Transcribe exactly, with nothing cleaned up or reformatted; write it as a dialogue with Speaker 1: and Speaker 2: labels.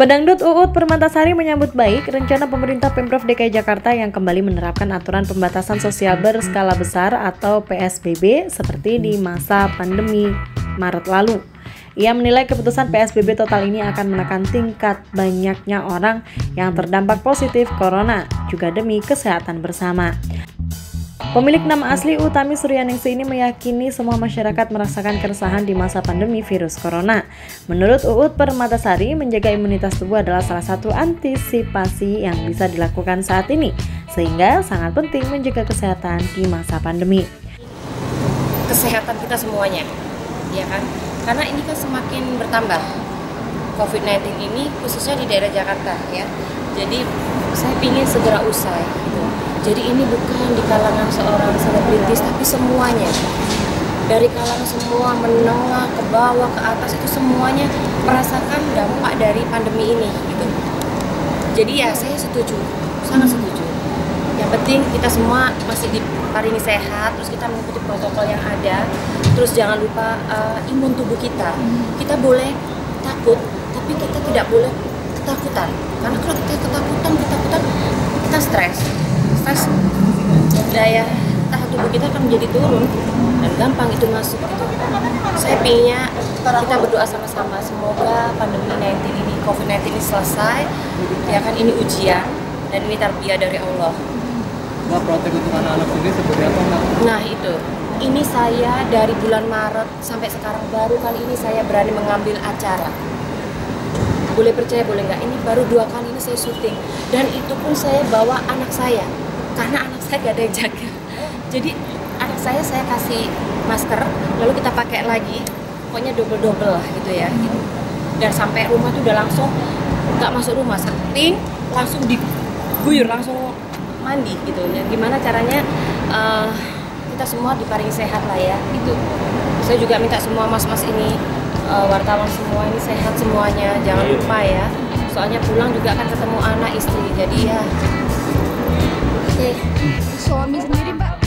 Speaker 1: Pedangdut Uut Permatasari menyambut baik rencana pemerintah Pemprov D K I Jakarta yang kembali menerapkan aturan pembatasan sosial berskala besar atau P S B B seperti di masa pandemi Maret lalu. Ia menilai keputusan P S B B total ini akan menekan tingkat banyaknya orang yang terdampak positif corona, juga demi kesehatan bersama. Pemilik nama asli Utami Suryaningsi ini meyakini semua masyarakat merasakan keresahan di masa pandemi virus corona. Menurut Uut Permatasari, menjaga imunitas tubuh adalah salah satu antisipasi yang bisa dilakukan saat ini, sehingga sangat penting menjaga kesehatan di masa pandemi.
Speaker 2: Kesehatan kita semuanya, ya kan? Karena ini kan semakin bertambah covid sembilan belas ini, khususnya di daerah Jakarta, ya. Jadi saya ingin segera usai, gitu. Jadi ini bukan di kalangan seorang selebritis, tapi semuanya. Dari kalangan semua, menengah, ke bawah, ke atas, itu semuanya merasakan dampak dari pandemi ini, gitu. Jadi ya saya setuju, sangat setuju. Yang penting kita semua masih diparingi sehat, terus kita mengikuti protokol yang ada. Terus jangan lupa uh, imun tubuh kita. Kita boleh takut, tapi kita tidak boleh ketakutan. Karena kalau kita ketakutan, ketakutan, kita stres. Stres, daya tahan tubuh kita akan menjadi turun dan gampang itu masuk gitu. Saya pinginnya kita berdoa sama-sama, semoga pandemi sembilan belas ini, covid sembilan belas ini selesai, ya kan, ini ujian dan ini tarbiyah dari Allah.
Speaker 3: Mbak, protek untuk anak-anak sendiri seperti apa, Mbak?
Speaker 2: Nah itu, ini saya dari bulan Maret sampai sekarang baru kali ini saya berani mengambil acara. Boleh percaya boleh nggak, ini baru dua kali ini saya syuting, dan itu pun saya bawa anak saya karena anak saya gak ada yang jaga. Jadi anak saya saya kasih masker, lalu kita pakai lagi, pokoknya double-double lah gitu ya, gitu. Dan sampai rumah tuh udah langsung nggak masuk rumah, setting langsung diguyur, langsung mandi gitu ya. Gimana caranya uh, kita semua diparingi sehat lah ya gitu. Saya juga minta semua mas-mas ini, uh, wartawan semua ini sehat semuanya, jangan lupa ya, soalnya pulang juga akan ketemu anak istri, jadi ya oke.
Speaker 4: Suami sendiri, Mbak?